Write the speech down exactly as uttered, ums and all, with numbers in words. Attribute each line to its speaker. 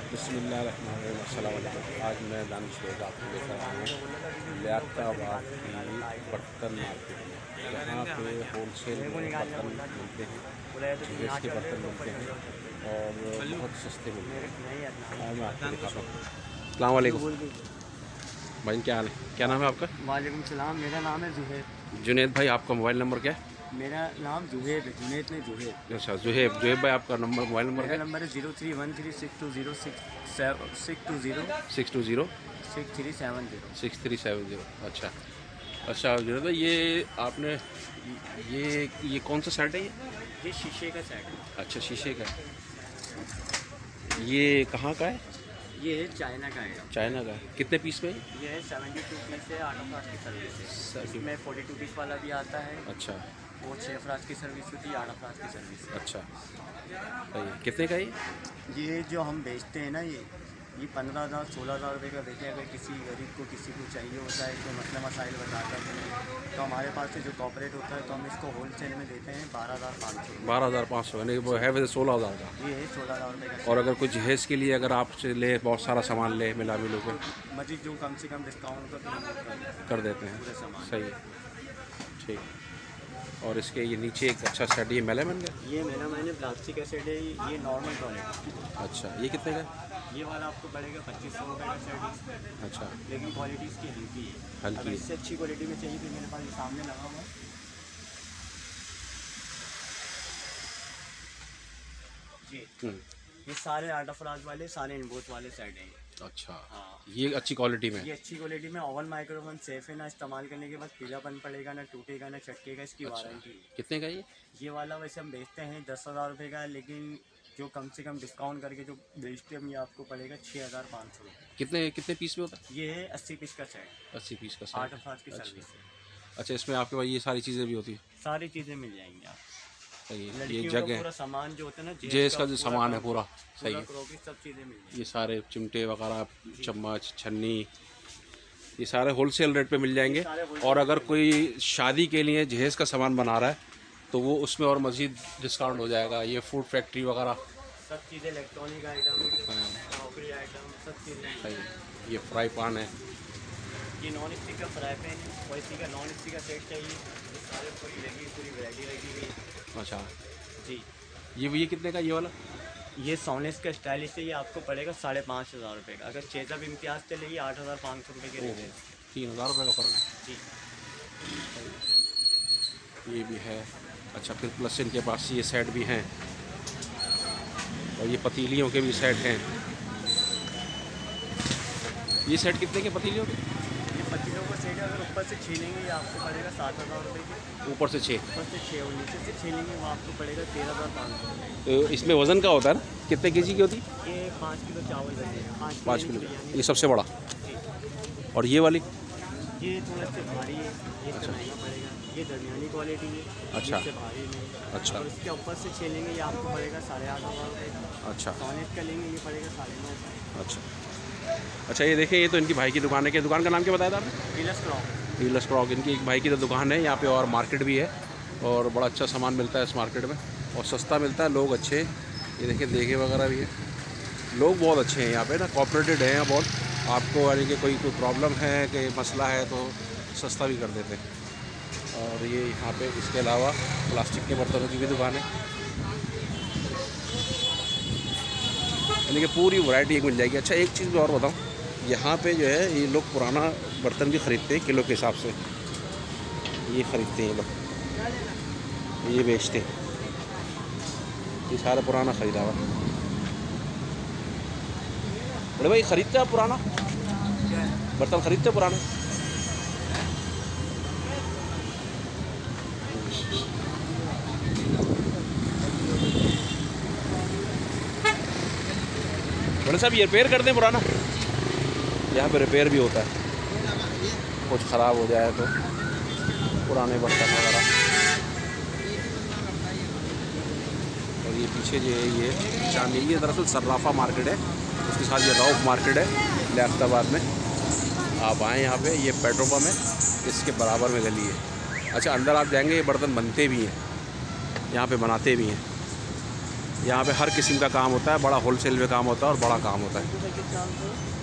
Speaker 1: बिस्मिल्लाहिर्रहमानिर्रहीम, अस्सलाम वालेकुम। आज मैं दानिश बेग आपको लेकर आया हूँ लियाकताबाद की बर्तन मार्केट में, जहाँ पे होलसेल में बर्तन मिलते हैं, जीएस के बर्तन मिलते हैं और बहुत सस्ते मिलते हैं। आज मैं आपको दिखाता हूँ। अस्सलाम वालेकुम भाई, क्या हाल है? क्या नाम है आपका?
Speaker 2: वालेकुम सलाम, मेरा नाम है जुहैब।
Speaker 1: जुनैद भाई, आपका मोबाइल नंबर क्या है?
Speaker 2: मेरा नाम जुहैब है, जुनैद में जुहैब।
Speaker 1: अच्छा जुहैब, जुहैब भाई आपका नंबर मोबाइल नंबर
Speaker 2: मेरा
Speaker 1: क्या है?
Speaker 2: नंबर है zero three one three six two zero six six two zero
Speaker 1: six two zero
Speaker 2: six three seven zero
Speaker 1: six three seven zero. अच्छा अच्छा जुनैद भाई, ये आपने ये ये कौन सा सेट है ये?
Speaker 2: ये शीशे का सेट है।
Speaker 1: अच्छा शीशे का है। ये कहाँ का है?
Speaker 2: ये है चाइना का है।
Speaker 1: चाइना का है। कितने पीस में?
Speaker 2: ये है सेवेंटी टू पीस है, आठ अफराज की सर्विस है। इसमें फोर्टी टू पीस वाला भी आता है।
Speaker 1: अच्छा
Speaker 2: वो छः अफराज की सर्विस होती है, आठ अफराज की सर्विस है।
Speaker 1: अच्छा सही है। कितने का है ये?
Speaker 2: ये जो हम बेचते हैं ना, ये ये पंद्रह हज़ार सोलह हज़ार रुपये का बेचते हैं। अगर किसी गरीब को किसी को चाहिए होता है, तो मसला मसाइल बताता है तो हमारे पास से जो कॉपरेट होता है तो हम इसको होलसेल में देते हैं बारह हज़ार पाँच सौ
Speaker 1: बारह हज़ार पाँच सौ यानी वो है वैसे सोलह हज़ार का।
Speaker 2: ये है सोलह हज़ार रुपये का।
Speaker 1: और अगर कुछ जहेज़ के लिए अगर आपसे ले बहुत सारा सामान ले मिला मिलू के
Speaker 2: मजीद जो कम से कम डिस्काउंट कर
Speaker 1: कर देते हैं।
Speaker 2: पूरे सामान
Speaker 1: सही है, ठीक। और इसके ये नीचे एक अच्छा सेट, ये मेलामैन का?
Speaker 2: ये मेरा मैंने प्लास्टिक का सेट है। ये नॉर्मल क्वालिटी।
Speaker 1: अच्छा, ये कितने का?
Speaker 2: ये वाला आपको पड़ेगा पच्चीस सौ रुपये का सेट।
Speaker 1: अच्छा,
Speaker 2: लेकिन क्वालिटी इसकी हल्की है।
Speaker 1: हल्की
Speaker 2: अगर इससे अच्छी क्वालिटी में चाहिए तो मेरे पास ये सामने लगा हुआ है। जी, ये सारे आठ अफराज वाले, सारे इनबोट वाले सेट हैं।
Speaker 1: अच्छा
Speaker 2: हाँ,
Speaker 1: ये अच्छी क्वालिटी में?
Speaker 2: ये अच्छी क्वालिटी में ओवन माइक्रोफोन सेफ है। ना इस्तेमाल करने के बाद पीलापन पड़ेगा, ना टूटेगा, ना चटकेगा। इसकी
Speaker 1: अच्छा,
Speaker 2: वारंटी है।
Speaker 1: कितने का ये?
Speaker 2: ये वाला वैसे हम बेचते हैं दस हज़ार रुपये का, लेकिन जो कम से कम डिस्काउंट करके जो बेचते हैं हम, ये आपको पड़ेगा छः हज़ार पाँच सौ रुपये।
Speaker 1: कितने कितने पीस में होता है?
Speaker 2: ये है अस्सी पीस का सेट,
Speaker 1: अस्सी पीस का
Speaker 2: आठ
Speaker 1: सेट।
Speaker 2: अफराज की
Speaker 1: अच्छा
Speaker 2: सर्विस है।
Speaker 1: अच्छा, इसमें आपके पास ये सारी चीज़ें भी होती है?
Speaker 2: सारी चीज़ें मिल जाएंगी आप।
Speaker 1: सही है। ये
Speaker 2: लड़कियों का
Speaker 1: जगह
Speaker 2: पूरा सामान जो होता है ना,
Speaker 1: जेस का जो सामान है पूरा, सही है।
Speaker 2: क्रोकरी सब चीज़ें मिल जाएंगी।
Speaker 1: ये सारे चिमटे वगैरह, चम्मच, छन्नी, ये सारे होलसेल रेट पे मिल जाएंगे। और अगर कोई शादी के लिए जहेज़ का सामान बना रहा है तो वो उसमें और मज़ीद डिस्काउंट हो जाएगा। ये फूड फैक्ट्री वगैरह
Speaker 2: सब चीज़ें, इलेक्ट्रॉनिक आइटम, क्रॉकरी आइटम, सब चीज़ें।
Speaker 1: सही है। ये फ्राई पान है।
Speaker 2: ये नॉन स्टिक का फ्राई पैन है। और इसी का नॉन स्टिक का सेट चाहिए, ये सारे पूरी लगी पूरी वैरायटी लगी हुई है।
Speaker 1: अच्छा,
Speaker 2: जी,
Speaker 1: ये ये कितने का ये वाला?
Speaker 2: ये सोनेस का स्टाइलिश है। ये आपको पड़ेगा साढ़े पाँच हज़ार रुपये का। अगर छः सब इम्तियाज़ से लेगी आठ हज़ार पाँच सौ रुपये के रेट है।
Speaker 1: तीन हज़ार रुपये का फ़र्क है।
Speaker 2: जी,
Speaker 1: ये भी है। अच्छा, फिर प्लस इनके पास ये सेट भी हैं और ये पतीलियों के भी सेट हैं। ये सेट कितने के पतीलियों के?
Speaker 2: ये पतीलों का सेट है। अगर ऊपर से छीलेंगे ये आपको पड़ेगा सात हज़ार रुपये की।
Speaker 1: ऊपर से छः?
Speaker 2: ऊपर से छः और नीचे से छीलेंगे वो आपको पड़ेगा तेरह हज़ार पाँच सौ रुपये।
Speaker 1: तो इसमें वज़न का होता है ना, कितने केजी की होती?
Speaker 2: ये पाँच किलो चावल बनेगा। पाँच
Speaker 1: पाँच
Speaker 2: किलो
Speaker 1: किलो
Speaker 2: बिरयानी।
Speaker 1: ये सबसे बड़ा।
Speaker 2: जी,
Speaker 1: और ये वाली?
Speaker 2: ये थोड़ा सा भारी है, ये अच्छा महंगा पड़ेगा। ये दरमियानी क्वालिटी है।
Speaker 1: अच्छा।
Speaker 2: इससे भारी नहीं।
Speaker 1: अच्छा
Speaker 2: और इसके ऊपर से छीलेंगे ये आपको पड़ेगा साढ़े आठ हज़ार रुपये का।
Speaker 1: अच्छा
Speaker 2: सोनेट का लेंगे ये पड़ेगा साढ़े नौ सौ।
Speaker 1: अच्छा अच्छा, ये देखिए, ये तो इनकी भाई की दुकान है। क्या दुकान का नाम क्या बताया था आपने?
Speaker 2: Deluxe crop.
Speaker 1: डीलक्स क्रॉक, इनकी एक भाई की तो दुकान है यहाँ पे, और मार्केट भी है और बड़ा अच्छा सामान मिलता है इस मार्केट में और सस्ता मिलता है। लोग अच्छे, ये देखिए देखे वगैरह भी है। लोग बहुत अच्छे हैं यहाँ पे ना, कोऑपरेटेड हैं बहुत। आपको यानी कि कोई कोई प्रॉब्लम है कि मसला है तो सस्ता भी कर देते हैं। और ये यहाँ पे इसके अलावा प्लास्टिक के बर्तनों की भी दुकान है, यानी कि पूरी वैरायटी एक मिल जाएगी। अच्छा, एक चीज़ भी और बताऊँ, यहाँ पे जो है ये लोग पुराना बर्तन भी ख़रीदते हैं किलो के हिसाब से। ये ख़रीदते हैं ये लोग, ये बेचते हैं। ये सारा पुराना ख़रीदा हुआ। अरे भाई, ख़रीदते हैं आप पुराना बर्तन? ख़रीदते हैं पुराना? बड़े साहब, ये रिपेयर करते हैं पुराना? यहाँ पे रिपेयर भी होता है, कुछ ख़राब हो जाए तो पुराने बर्तन वगैरह। और ये पीछे जो है ये चांदी, ये दरअसल सर्राफा मार्केट है, उसके साथ ये रौफ मार्केट है लियाकताबाद में। आप आएँ यहाँ पे, ये पेट्रोल पंप है, इसके बराबर में गली है। अच्छा, अंदर आप जाएंगे, ये बर्तन बनते भी हैं यहाँ पे, बनाते भी हैं। यहाँ पे हर किस्म का काम होता है, बड़ा होलसेल में काम होता है और बड़ा काम होता है।